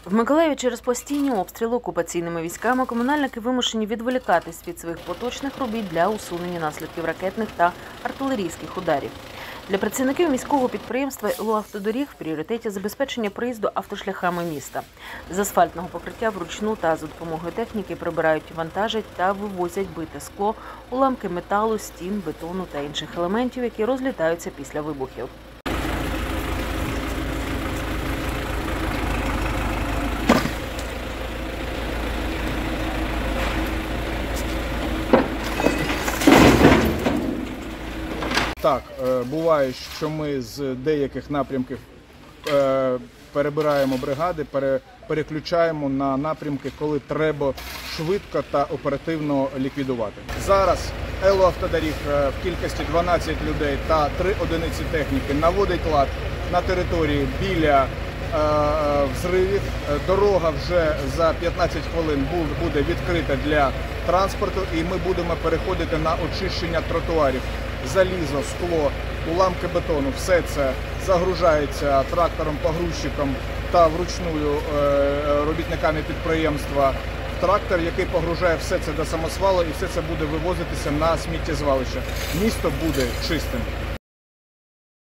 В Миколаєві через постійні обстріли окупаційними військами комунальники вимушені відволікатись від своїх поточних робіт для усунення наслідків ракетних та артилерійських ударів. Для працівників міського підприємства «Луавтодоріг» в пріоритеті забезпечення проїзду автошляхами міста. З асфальтного покриття вручну та за допомогою техніки прибирають, вантажать та вивозять бите скло, уламки металу, стін, бетону та інших елементів, які розлітаються після вибухів. Так, буває, що ми з деяких напрямків перебираємо бригади, переключаємо на напрямки, коли треба швидко та оперативно ліквідувати. Зараз «Луавтодоріг» в кількості 12 людей та 3 одиниці техніки наводить лад на території біля взривів. Дорога вже за 15 хвилин буде відкрита для транспорту, і ми будемо переходити на очищення тротуарів. Залізо, скло, уламки бетону – все це загружається трактором-погрузчиком та вручную робітниками підприємства в трактор, який погружає все це до самосвалу, і все це буде вивозитися на сміттєзвалище. Місто буде чистим.